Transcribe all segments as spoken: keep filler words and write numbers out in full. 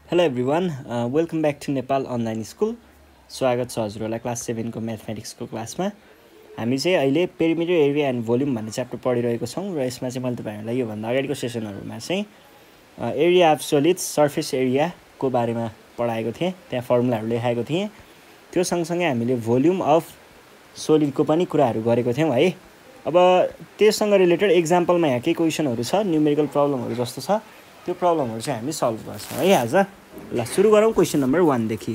Hello everyone, uh, welcome back to Nepal Online School. स्वागत छ हजुरहरूलाई क्लास सेभेन को म्याथमेटिक्सको क्लासमा। हामी चाहिँ अहिले पेरिमिटर एरिया एन्ड भोल्युम भन्ने च्याप्टर पढिरहेको छौँ र यसमा चाहिँ मैले तपाईहरुलाई यो भन्दा अगाडिको सेसनहरुमा चाहिँ एरिया अफ सोलिड्स सर्फेस एरियाको बारेमा पढाएको थिएँ। त्यहाँ फर्मुलाहरु लेखाएको थिएँ। त्यो सँगसँगै हामीले भोल्युम अफ सोलिडको पनि कुराहरु गरेको थियौं है। अब त्यससँग रिलेटेड एक्जाम्पलमा यहाँ के क्वेशनहरु छ, न्यूमेरिकल प्रब्लमहरु जस्तो छ, त्यो प्रब्लमहरु चाहिँ हामी सल्भ गर्छौं है आज। ल सुरु गरौँ क्वेशन नम्बर वन देखि।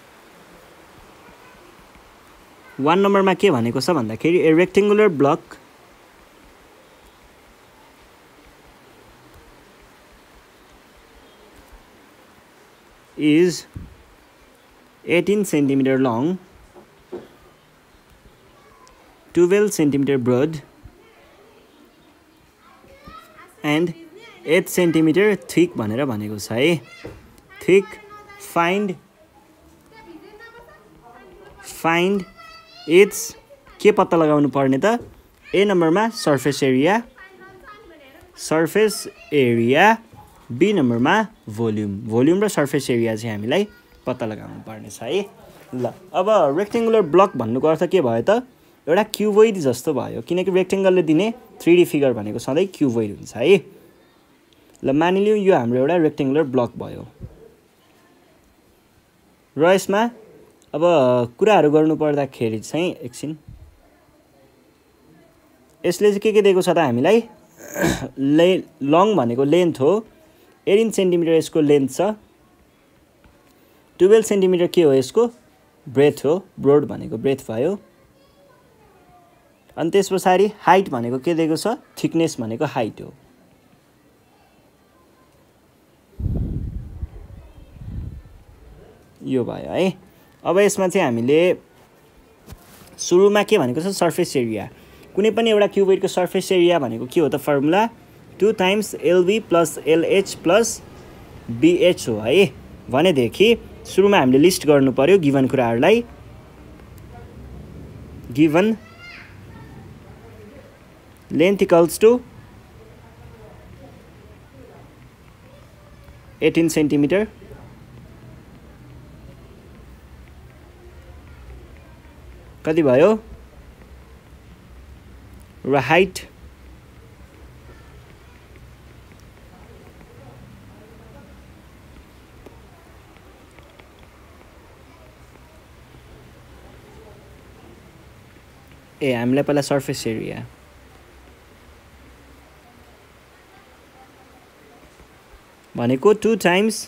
वन नम्बरमा के भनेको छ भन्दाखेरि a rectangular block is eighteen centimeter long, twelve centimeter broad and eight centimeter thick भनेर भनेको छ है। thick find find its के पत्ता लगाउनु पर्ने त? ए नम्बरमा surface area surface area, B नम्बरमा भोल्युम भोल्युम र सर्फेस एरिया चाहिँ हामीलाई पत्ता लगाउनु पर्ने छ है। ल अब रेक्टेंगुलर ब्लक भन्नुको अर्थ के भयो त? एउटा क्युबोइड जस्तो भयो, किनकि रेक्टेंगलले दिने थ्री डी फिगर भनेको सधैँ क्युबोइड हुन्छ है। ल मानिलियौ यो हाम्रो एउटा रेक्टेंगुलर ब्लक भयो र यसमा अब कुराहरु गर्नु पर्दाखेरि चाहिँ एकछिन यसले चाहिँ के के दिएको छ त हामीलाई? ले लङ भनेको लेन्थ हो, एटीन सेन्टिमिटर यसको लेन्थ छ, ट्वेल्भ सेन्टिमिटर के हो यसको ब्रेथ हो, ब्रोड भनेको ब्रेथ भयो। अनि त्यसपछि हाइट भनेको के दिएको छ? थिकनेस भनेको हाइट हो। यो भयो है। अब यसमा चाहिँ हामीले सुरुमा के भनेको छ? Surface area. कुनै पनि एउटा क्युबोइडको सर्फेस एरिया भनेको के हो त? Formula two times LB plus LH plus BH हो है। भनेदेखि सुरुमा हामीले लिस्ट गर्नु पर्यो गिभन कुराहरुलाई। Given length equals to eighteen centimeter, कति भयो? र हाइट ए हामीलाई पहिला सर्फेस एरिया भनेको टू टाइम्स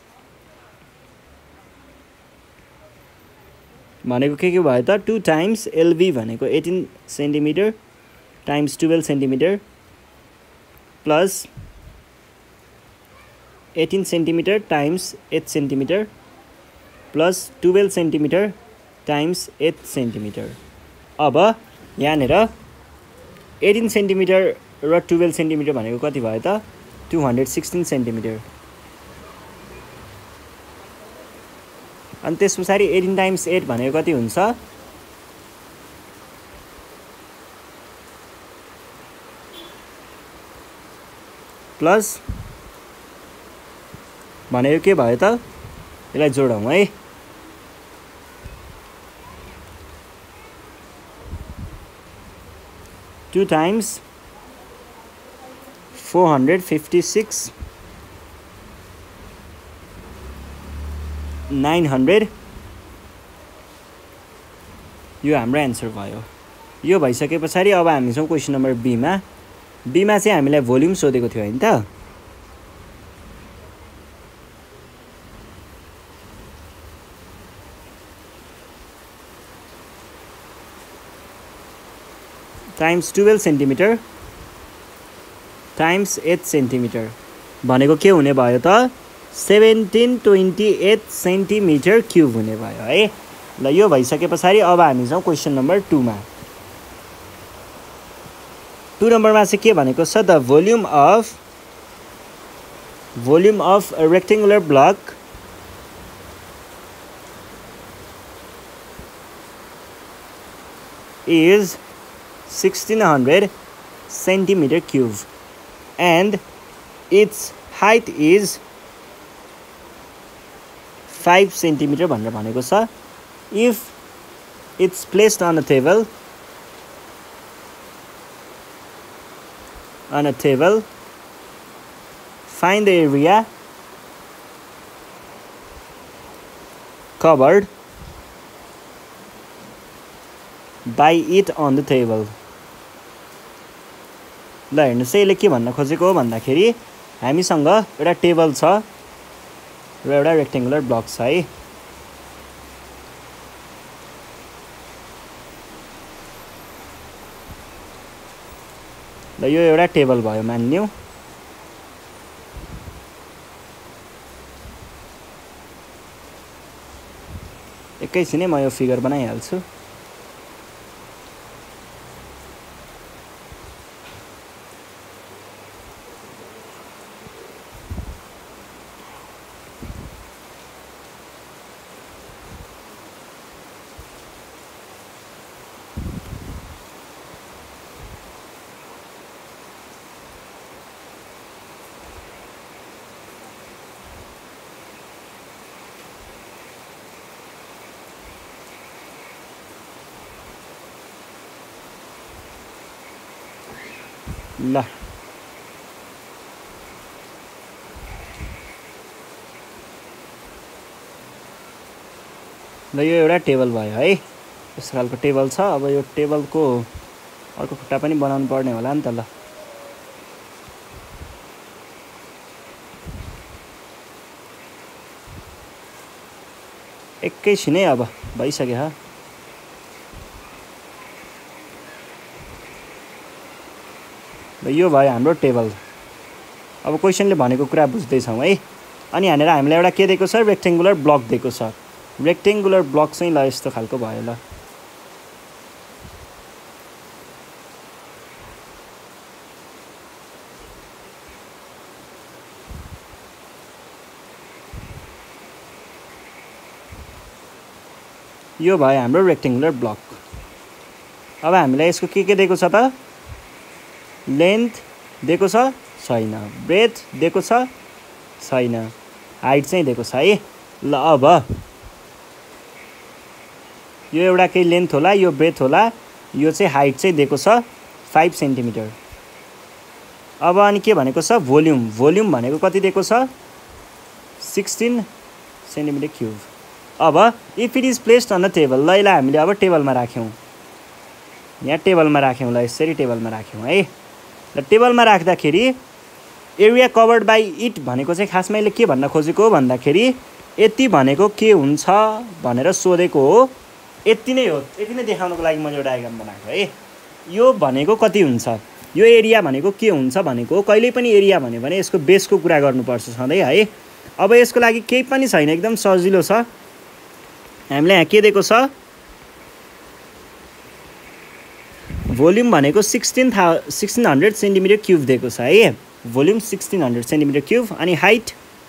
भनेको के के भयो त? टू टाइम्स एलबी भनेको eighteen centimeter times twelve centimeter plus eighteen centimeter times eight centimetre plus twelve centimeter times eight centimeter. अब यहाँनिर एटीन सेन्टिमिटर र ट्वेल्भ सेन्टिमिटर भनेको कति भयो त? Two hundred sixteen centimeter. अनि त्यस पछाडि एटीन टाइम्स एट भनेको कति हुन्छ? प्लस भनेको के भयो त? यसलाई जोडौँ है। Two times four hundred fifty six nine hundred, यो हाम्रो एन्सर भयो। यो भइसके पछाडि अब हामी छौँ क्वेसन नम्बर बीमा। बीमा चाहिँ हामीलाई भोल्युम सोधेको थियो हैन त? Times twelve centimeter times eight centimeter भनेको के हुने भयो त? Seventeen twenty eight centimetre cube हुने भयो है। ल यो भइसके पछाडि अब हामी छौँ क्वेसन नम्बर टू मा। टू नम्बरमा चाहिँ के भनेको छ? The volume of volume of a rectangular block is sixteen hundred centimeter cube and its height is five centimeter भनेर भनेको छ। If it's placed on a table on a table, find the area covered by it on the table. ल हेर्नुहोस् यसले के भन्न खोजेको हो भन्दाखेरि हामीसँग एउटा टेबल छ र एउटा रेक्टेङ्गुलर ब्लक छ है। ल यो एउटा टेबल भयो मान्यौ। एकैछिनै म यो फिगर बनाइहाल्छु। ल ल यो एउटा टेबल भयो है। यस्तो खालको टेबल छ। अब यो टेबलको अर्को खुट्टा पनि बनाउनु पर्ने होला नि त। ल एकैछिनै अब भइसक्यो ह। यो भयो हाम्रो टेबल। अब क्वेसनले भनेको कुरा बुझ्दैछौँ है। अनि यहाँनिर हामीलाई एउटा के दिएको छ, रेक्टेङ्गुलर ब्लक दिएको छ। रेक्टेङ्गुलर ब्लक चाहिँ ल यस्तो खालको भयो। ल यो भयो हाम्रो रेक्टेङ्गुलर ब्लक। अब हामीलाई यसको के के दिएको छ त, लेन्थ दिएको छ छैन, ब्रेथ दिएको छ छैन, हाइट चाहिँ दिएको छ है। ल अब यो एउटा केही लेन्थ होला, यो ब्रेथ होला, यो चाहिँ हाइट चाहिँ दिएको छ फाइभ सेन्टिमिटर। अब अनि के भनेको छ, भोल्युम। भोल्युम भनेको कति दिएको छ, सिक्सटिन सेन्टिमिटर क्युब। अब if it is placed on the table. ल यसलाई हामीले अब टेबलमा राख्यौँ। यहाँ टेबलमा राख्यौँ। ल यसरी टेबलमा राख्यौँ है। र टेबलमा राख्दाखेरि एरिया कभर्ड बाई इट भनेको चाहिँ खासमा यसले के भन्न खोजेको हो भन्दाखेरि यति भनेको के हुन्छ भनेर सोधेको हो। यति नै हो। यति नै देखाउनको लागि मैले यो डायग्राम बनाएको है। यो भनेको कति हुन्छ, यो एरिया भनेको के हुन्छ भनेको, कहिल्यै पनि एरिया भन्यो भने यसको बेसको कुरा गर्नुपर्छ सधैँ है। अब यसको लागि केही पनि छैन, एकदम सजिलो छ। हामीलाई यहाँ के दिएको छ, भोल्युम भनेको सिक्सटिन था सिक्सटिन हन्ड्रेड सेन्टिमिटर क्युब दिएको छ है। Volume sixteen hundred centimeter cube. अनि हाइट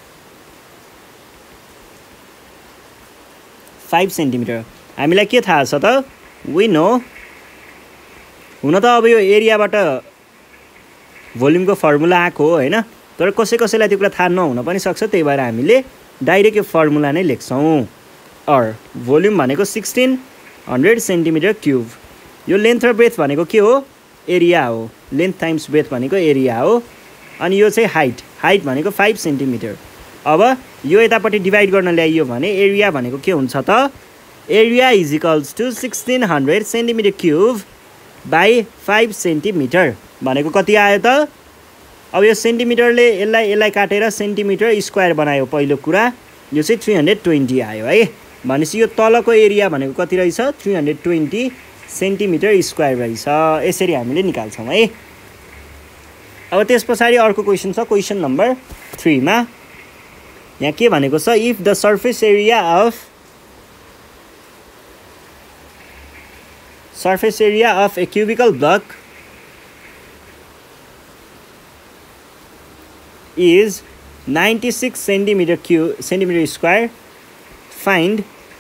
फाइभ सेन्टिमिटर। हामीलाई के थाहा छ त, वी नो। हुन त अब यो एरियाबाट भोल्युमको फर्मुला आएको हो होइन, तर कसै कसैलाई त्यो कुरा थाहा नहुन पनि सक्छ। त्यही भएर हामीले डाइरेक्ट यो फर्मुला नै लेख्छौँ। अर भोल्युम भनेको सिक्सटिन हन्ड्रेड सेन्टिमिटर क्युब। यो लेन्थ र ब्रेथ भनेको के हो, एरिया हो। लेन्थ टाइम्स ब्रेथ भनेको एरिया हो। अनि यो चाहिँ हाइट। हाइट भनेको फाइभ सेन्टिमिटर। अब यो यतापट्टि डिभाइड गर्न ल्याइयो भने एरिया भनेको के हुन्छ त, area is equals to sixteen hundred centimeter cube by five centimeter भनेको कति आयो त। अब यो सेन्टिमिटरले यसलाई यसलाई काटेर सेन्टिमिटर स्क्वायर बनायो पहिलो कुरा। यो चाहिँ थ्री हन्ड्रेड ट्वेन्टी आयो है। भनेपछि यो तलको एरिया भनेको कति रहेछ, three hundred twenty centimeter square रहेछ। यसरी हामीले निकाल्छौँ है। अब त्यस पछाडि अर्को क्वेसन छ, क्वेसन नम्बर थ्रीमा यहाँ के भनेको छ, if the surface area of surface area of a cubical block is ninety-six centimeter cube centimeter square, find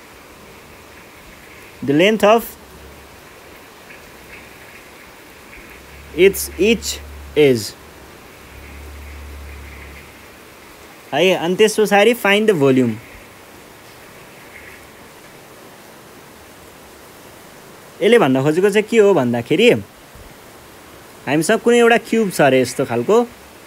the length of its each edge. है अनि त्यस पछाडि फाइन्ड द भोल्युम। यसले भन्न खोजेको चाहिँ के हो भन्दाखेरि हामीसँग कुनै एउटा क्युब छ अरे यस्तो खालको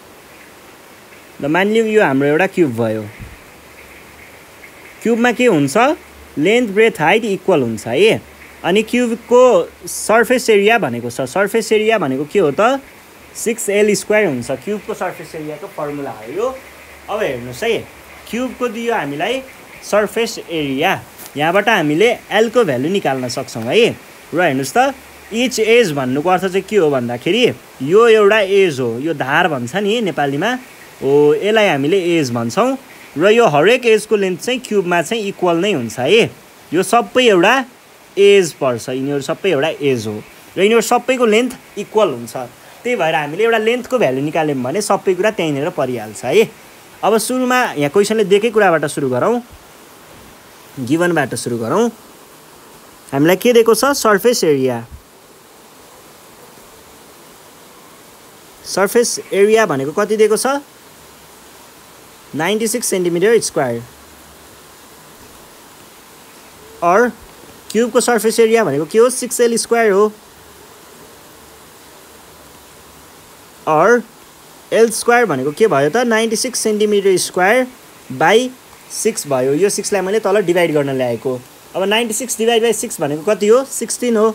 ल मानिलिउँ यो हाम्रो एउटा क्युब भयो क्युबमा के हुन्छ लेन्थ ब्रेथ हाइट इक्वल हुन्छ है अनि क्युबको सर्फेस एरिया भनेको छ सर्फेस एरिया भनेको के हो त सिक्स एल स्क्वायर हुन्छ क्युबको सर्फेस एरियाको फर्मुला हो यो अब हेर्नुहोस् है क्युबको दियो हामीलाई सर्फेस एरिया यहाँबाट हामीले एलको भ्यालु निकाल्न सक्छौँ है र हेर्नुहोस् त इच एज भन्नुको अर्थ चाहिँ के हो भन्दाखेरि यो एउटा एज हो यो धार भन्छ नि नेपालीमा हो यसलाई हामीले एज भन्छौँ र यो हरेक एजको लेन्थ चाहिँ क्युबमा चाहिँ इक्वल नै हुन्छ है यो सबै एउटा एज पर्छ यिनीहरू सबै एउटा एज हो र यिनीहरू सबैको लेन्थ इक्वल हुन्छ त्यही भएर हामीले एउटा लेन्थको भ्यालु निकाल्यौँ भने सबै कुरा त्यहीँनिर परिहाल्छ है अब सुरुमा यहाँ क्वेसनले दिएकै कुराबाट सुरु गरौँ गिभनबाट सुरु गरौँ हामीलाई के दिएको छ सर्फेस एरिया सर्फेस एरिया भनेको कति दिएको छ नाइन्टी सिक्स सेन्टिमिटर स्क्वायर और क्युबको सर्फेस एरिया भनेको के हो सिक्स एल स्क्वायर हो और एल स्क्वायर भनेको के भयो त ninety six centimeter square by six भयो यो सिक्सलाई मैले तल डिभाइड गर्न ल्याएको अब ninety six divide by six भनेको कति हो सिक्सटिन हो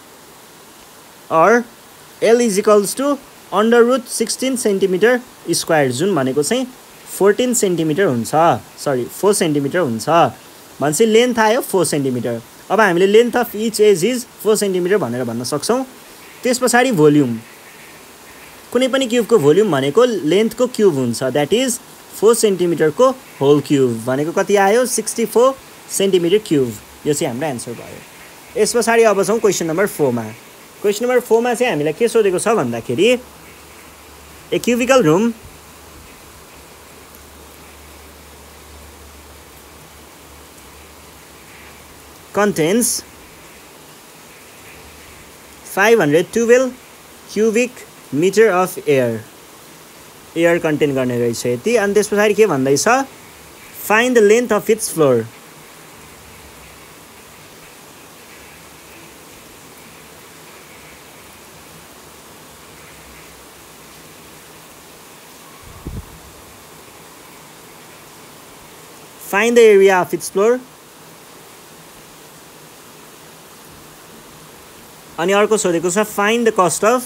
और L is equals to under root sixteen centimeter square जुन भनेको चाहिँ फोर्टिन सेन्टिमिटर हुन्छ सरी फोर सेन्टिमिटर हुन्छ भनेपछि लेन्थ आयो फोर सेन्टिमिटर अब हामीले length of each edge is four centimeter भनेर भन्न सक्छौँ त्यस पछाडि भोल्युम कुनै पनि क्युबको भोल्युम भनेको लेन्थको क्युब हुन्छ द्याट इज फोर सेन्टिमिटरको होल क्युब भनेको कति आयो सिक्सटी फोर सेन्टिमिटर क्युब यो चाहिँ हाम्रो एन्सर भयो यस पछाडि अब छौँ क्वेसन नम्बर फोरमा क्वेसन नम्बर फोरमा चाहिँ हामीलाई के सोधेको छ भन्दाखेरि a cubical room contains five hundred twelve cubic meter of air air contain गर्ने रहेछ यति अनि त्यस पछाडि के भन्दैछ find the length of its floor find the area of its floor अनि अर्को सोधेको छ find the cost of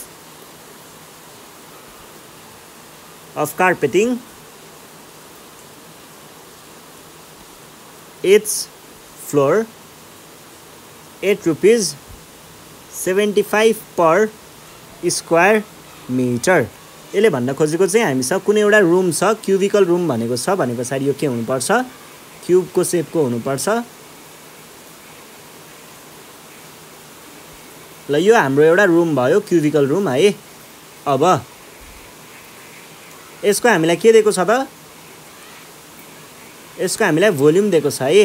of carpeting its floor at rupees seventy five per square meter यसले भन्न खोजेको चाहिँ हामीसँग कुनै एउटा रुम छ क्युबिकल रुम भनेको छ भने पछाडि यो के हुनुपर्छ क्युबको सेपको हुनुपर्छ ल यो हाम्रो एउटा रुम भयो क्युबिकल रुम है अब यसको हामीलाई के दिएको छ त यसको हामीलाई भोल्युम दिएको छ है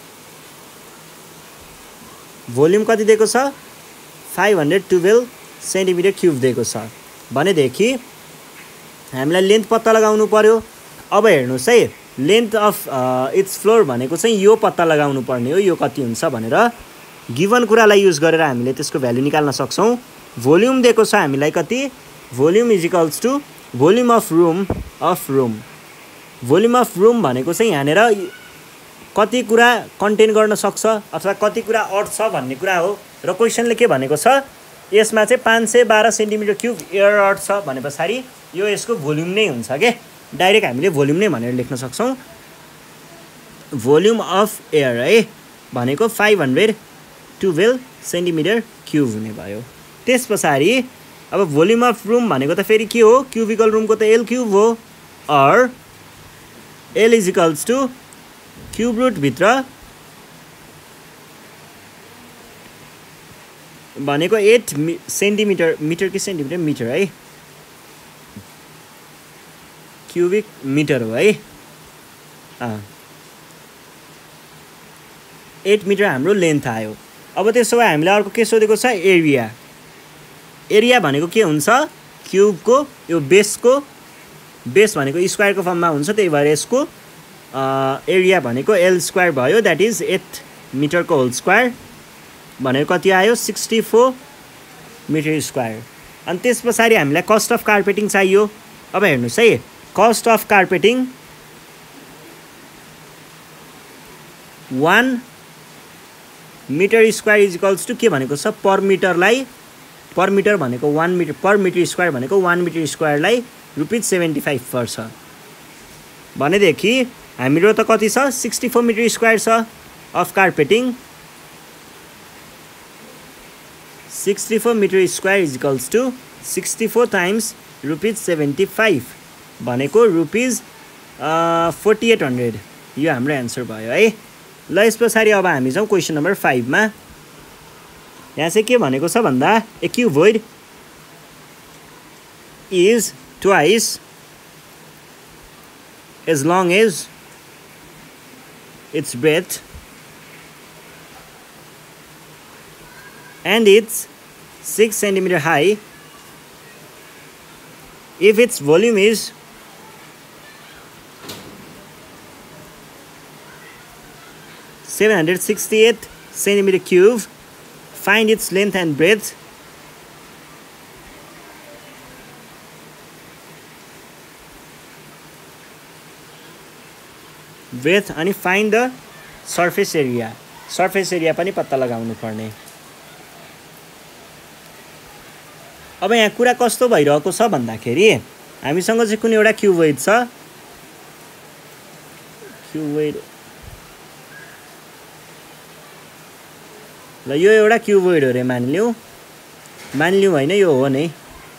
भोल्युम कति दिएको छ five hundred twelve centimeter cube दिएको छ भनेदेखि हामीलाई लेन्थ पत्ता लगाउनु पर्यो अब हेर्नुहोस् है लेन्थ अफ इट्स फ्लोर भनेको चाहिँ यो पत्ता लगाउनु पर्ने हो यो कति हुन्छ भनेर गिभन कुरालाई युज गरेर हामीले त्यसको भ्यालु निकाल्न सक्छौँ भोल्युम दिएको छ हामीलाई कति volume is equals to volume of room of room volume of room भनेको चाहिँ यहाँनिर कति कुरा कन्टेन गर्न सक्छ अथवा कति कुरा अट्छ भन्ने कुरा हो र क्वेसनले के भनेको छ यसमा चाहिँ पाँच सय बाह्र सेन्टिमिटर क्युब एयर अट्छ भने पछाडि यो यसको भोल्युम नै हुन्छ के डाइरेक्ट हामीले भोल्युम नै भनेर लेख्न सक्छौँ भोल्युम अफ एयर है भनेको five hundred twelve centimeter cube हुने भयो त्यस पछाडि अब भोल्युम अफ रुम भनेको त फेरि के हो क्युबिकल रुमको त एल क्युब हो अर L is equals to cube रुटभित्र भनेको एट मि सेन्टिमिटर मिटर कि सेन्टिमिटर मिटर है क्युबिक मिटर हो है एट मिटर हाम्रो लेन्थ आयो अब त्यसो भए हामीलाई अर्को के सोधेको छ एरिया एरिया भनेको के हुन्छ क्युबको यो बेसको बेस भनेको स्क्वायरको फर्ममा हुन्छ त्यही भएर यसको एरिया भनेको एल स्क्वायर भयो द्याट इज एट मिटरको होल स्क्वायर भनेको कति आयो सिक्सटी फोर मिटर स्क्वायर। अनि त्यस पछाडि हामीलाई कस्ट अफ कार्पेटिङ चाहियो। अब हेर्नुहोस् है, cost of carpeting one meter square is equals to के भनेको छ पर मिटरलाई, पर मिटर भनेको one meter, per meter square भनेको वान मिटर स्क्वायरलाई रुपिज सेभेन्टी फाइभ पर्छ भनेदेखि हाम्रो त कति छ सिक्सटी फोर मिटर स्क्वायर छ of carpeting. Sixty four meter square is equals to sixty four times rupees seventy five भनेको रुपिज फोर्टी एट हन्ड्रेड। यो हाम्रो एन्सर भयो है। ल यस पछाडि अब हामी जाउँ क्वेसन नम्बर फाइभमा। यहाँ चाहिँ के भनेको छ भन्दा a cuboid is twice as long as its breadth and it's six centimeter high if its volume is seven hundred sixty-eight centimeter cube. Find its length and breadth. Breadth अनि find the surface area. Surface area पनि पत्ता लगाउनु पर्ने। अब यहाँ कुरा कस्तो भइरहेको छ भन्दाखेरि हामीसँग चाहिँ कुनै एउटा क्युबोइड छ। क्युबोइड ल यो एउटा क्युबोइड हो रे मानिलिउँ, मानिलिउँ होइन यो हो नै।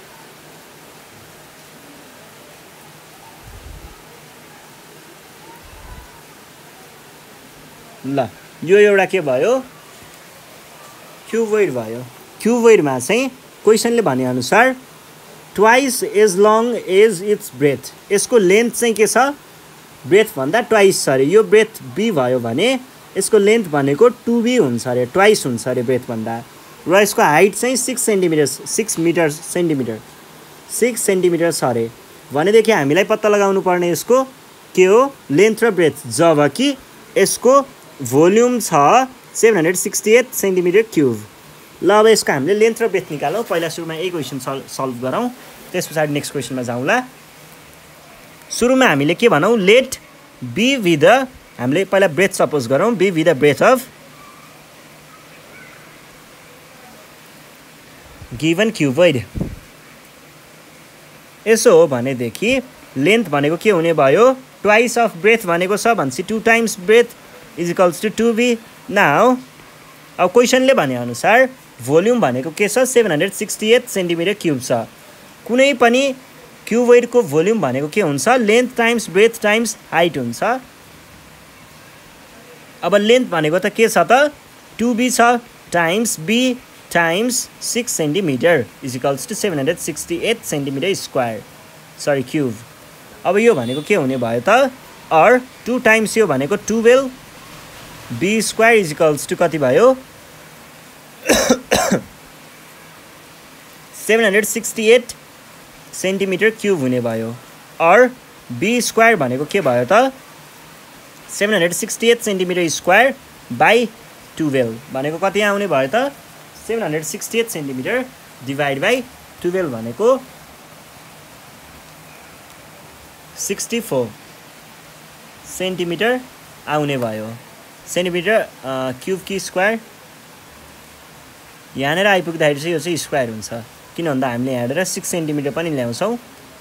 ल यो एउटा के भयो क्युबोइड भयो। क्युबोइडमा चाहिँ क्वेसनले भनेअनुसार twice as long as its breadth, यसको लेन्थ चाहिँ के छ ब्रेथ भन्दा ट्वाइस छ अरे। यो ब्रेथ बी भयो भने यसको लेन्थ भनेको टू बी हुन्छ अरे, ट्वाइस हुन्छ अरे ब्रेथ भन्दा। र यसको हाइट चाहिँ six centimeter six meter centimeter six centimeter छ अरे भनेदेखि हामीलाई पत्ता लगाउनु पर्ने यसको के हो लेन्थ र ब्रेथ, जब कि यसको भोल्युम छ seven hundred sixty eight centimetre cube. ल अब यसको हामीले लेन्थ र ब्रेथ निकालौँ। पहिला सुरुमा यही क्वेसन सल्भ सल्भ गरौँ, त्यस पछाडि नेक्स्ट क्वेसनमा जाउँला। सुरुमा हामीले के भनौँ लेट बी विथ द, हामीले पहिला ब्रेथ सपोज गरौँ, B with the breadth of given cuboid. यसो हो भनेदेखि लेन्थ भनेको के हुने भयो ट्वाइस अफ ब्रेथ भनेको छ भनेपछि two times breadth is equals to two B. Now अब क्वेसनले भनेअनुसार भोल्युम भनेको के छ seven hundred sixty eight centimetre cube छ। कुनै पनि क्युबोइडको भोल्युम भनेको के हुन्छ length times breadth times height हुन्छ। अब लेन्थ भनेको त के छ त टू बी छ times B times six centimeter is equals to seven hundred sixty eight centimetre square sorry cube. अब यो भनेको के हुने भयो त अर टू टाइम्स यो भनेको twelve B square is equals to कति भयो seven hundred sixty eight centimetre cube हुने भयो। अर बी स्क्वायर भनेको के भयो त seven hundred sixty eight centimetre square by twelve भनेको कति आउने भयो त seven hundred sixty eight centimetre divide by twelve भनेको सिक्सटी फोर सेन्टिमिटर आउने भयो। सेन्टिमिटर क्युब कि स्क्वायर यहाँनिर आइपुग्दाखेरि चाहिँ यो चाहिँ स्क्वायर हुन्छ, किन भन्दा हामीले यहाँनिर सिक्स सेन्टिमिटर पनि ल्याउँछौँ।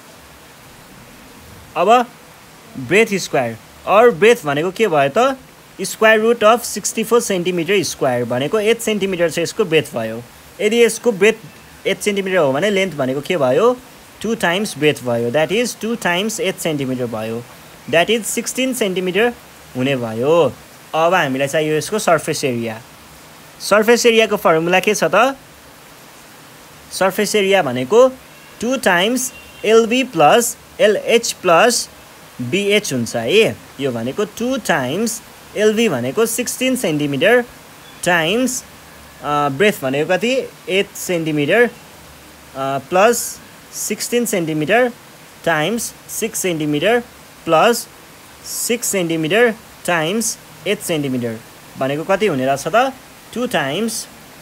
अब ब्रेथ स्क्वायर अर ब्रेथ भनेको के भयो त square root of sixty four centimetre square भनेको एट सेन्टिमिटर चाहिँ यसको ब्रेथ भयो। यदि यसको ब्रेथ एट सेन्टिमिटर हो भने लेन्थ भनेको के भयो टू टाइम्स ब्रेथ भयो, that is two times eight centimetre भयो, द्याट इज सिक्सटिन सेन्टिमिटर हुने भयो। अब हामीलाई चाहियो यसको सर्फेस एरिया। सर्फेस एरियाको फर्मुला के छ त सर्फेस एरिया भनेको two times LB plus LH plus BH हुन्छ है। यो भनेको टू टाइम्स एलबी भनेको सिक्सटिन सेन्टिमिटर टाइम्स ब्रेथ भनेको कति eight centimetre plus sixteen centimetre times six centimetre plus six centimetre times eight centimeter भनेको कति हुने रहेछ त टू टाइम्स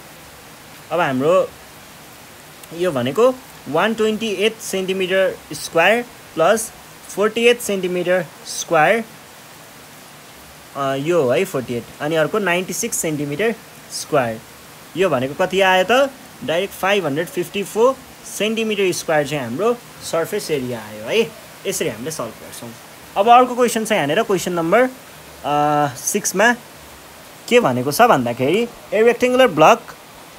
अब हाम्रो यो भनेको one hundred twenty-eight centimetre square plus forty-eight centimetre square यो है forty-eight अनि अर्को ninety-six सेन्टिमिटर स्क्वायर यो भनेको कति आयो त direct five hundred fifty-four centimetre square चाहिँ हाम्रो सर्फेस एरिया आयो है यसरी हामीले सल्भ गर्छौं अब अर्को क्वेशन चाहिँ यहाँनेर क्वेशन नम्बर six मा के भनेको छ भन्दाखेरि a rectangular block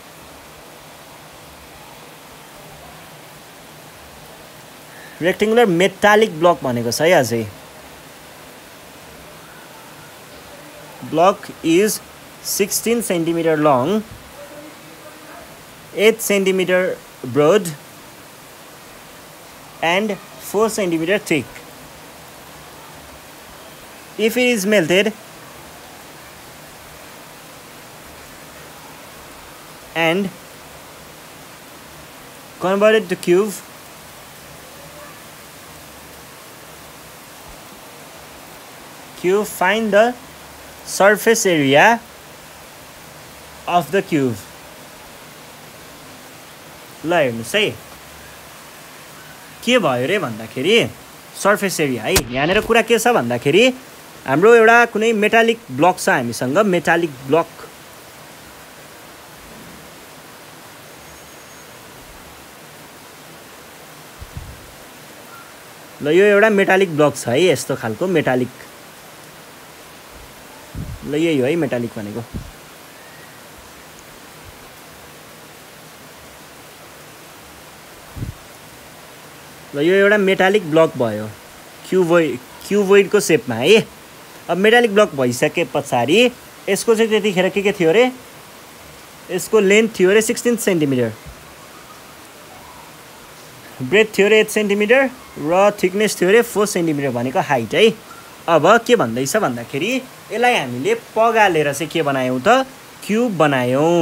rectangular metallic block भनेको छ है अझै block is sixteen centimeter long, eight centimeter broad and four centimeter thick. If it is melted and converted to cube, cube find the surface area of the cube. ल हेर्नुस् है के भयो रे भन्दाखेरि सर्फेस एरिया है यहाँनेर कुरा के छ भन्दाखेरि हाम्रो एउटा कुनै मेटालिक ब्लक छ हामीसँग मेटालिक ब्लक ल यो एउटा मेटालिक ब्लक छ है यस्तो खालको मेटालिक ल यही हो है मेटालिक भनेको ल यो एउटा मेटालिक ब्लक भयो क्युबोइड क्युबोइड को शेपमा है अब मेटालिक ब्लक भइसके पछाडी यसको चाहिँ त्यतिखेर के के थियो रे यसको लेन्थ थियो रे sixteen सेन्टिमिटर ब्रेथ थियो रे eight सेन्टिमिटर र थिकनेस थियो रे four सेन्टिमिटर भनेको हाइट है अब के भन्दैछ भन्दाखेरि यसलाई हामीले पगालेर चाहिँ के बनायौं त क्यूब बनायौं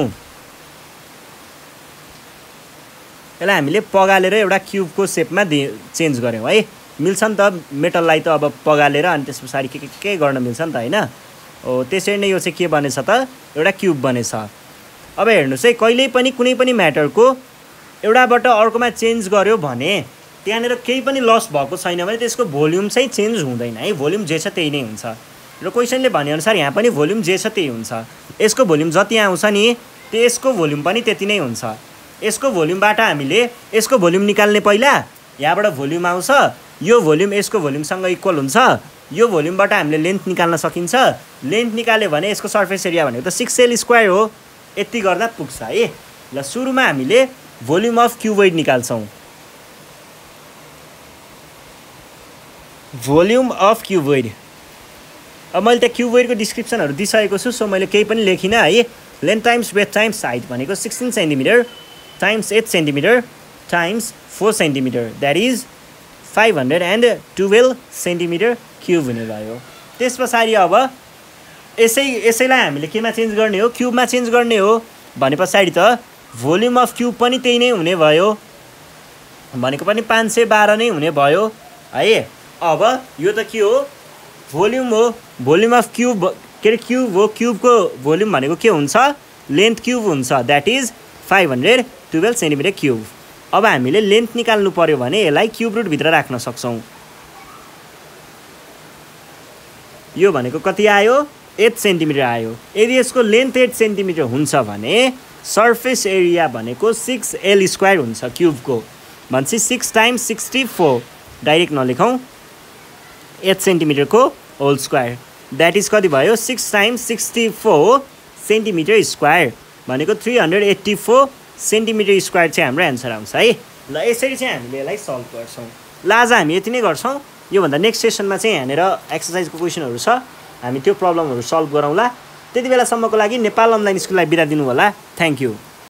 यसलाई हामीले पगालेर एउटा क्यूबको शेपमा चेन्ज गर्यौं है मिल्छ नि त मेटललाई त अब पगालेर अनि त्यसपछि के के के गर्न मिल्छ नि त हैन ओ त्यसरी नै यो चाहिँ के बनेछ त एउटा क्यूब बनेछ अब हेर्नुस् है कहिल्यै पनि कुनै पनि म्याटरको एउटाबाट अर्कोमा चेन्ज गर्यो भने त्यहाँनेर केही पनि लस भएको छैन भने त्यसको भोल्युम चाहिँ चेन्ज हुँदैन है भोल्युम जे छ त्यही नै हुन्छ र क्वेशनले भने अनुसार यहाँ पनि भोल्युम जे छ त्यही हुन्छ यसको भोल्युम जति आउँछ नि त्यसको भोल्युम पनि त्यति नै हुन्छ यसको भोल्युमबाट हामीले यसको भोल्युम निकाल्ने पहिला यहाँबाट भोल्युम आउँछ यो भोल्युम यसको भोल्युमसँग इक्वल हुन्छ यो भोल्युमबाट हामीले लेन्थ निकाल्न सकिन्छ लेन्थ निकाल्यो भने यसको सर्फेस एरिया भनेको त six L स्क्वायर हो यति गर्दा पुग्छ है ल सुरुमा हामीले भोल्युम अफ क्युबोइड निकाल्छौं भोल्युम अफ क्युबोइड अब मैले त क्युबोइडको डिस्क्रिप्सनहरु दिइसकेको छु सो मैले केही पनि लेखिन है length times breadth times height भनेको sixteen centimetre times eight centimetre times four centimetre that is five hundred twelve centimetre cube हुने भयो त्यसपछि अब यसै यसैलाई हामीले केमा चेन्ज गर्ने हो क्यूबमा चेन्ज गर्ने हो भनेपछि त भोल्युम अफ क्यूब पनि त्यही नै हुने भयो भनेको पनि five hundred twelve नै हुने भयो है अब यो त के हो भोल्युम हो भोल्युम अफ क्यूब के क्यूब हो क्यूबको भोल्युम भनेको के हुन्छ लेन्थ क्यूब हुन्छ that is five hundred twelve centimetre cube अब हामीले लेन्थ निकाल्नु पर्यो भने यसलाई क्यूब रुट भित्र राख्न सक्छौं यो भनेको कति आयो eight सेन्टिमिटर आयो यदि यसको लेन्थ eight सेन्टिमिटर हुन्छ भने सर्फेस एरिया भनेको six L स्क्वायर हुन्छ क्यूबको भन्छ six टाइम्स sixty-four डाइरेक्ट नलेखौं eight सेन्टिमिटर को होल स्क्वायर दैट इज कति भयो six times sixty-four centimetre square भनेको three hundred eighty-four centimetre square चाहिँ हाम्रो आन्सर आउँछ है ल यसरी चाहिँ हामीले यसलाई सल्भ गर्छौं ल आज हामी यति नै गर्छौं यो भन्दा नेक्स्ट सेसनमा चाहिँ यहाँनेर एक्सरसाइजको क्वेशनहरु छ हामी त्यो प्रब्लमहरु सल्भ गरौँला त्यति बेलासम्मको लागि नेपाल अनलाइन स्कुललाई बिदा दिनु होला थ्यांक यू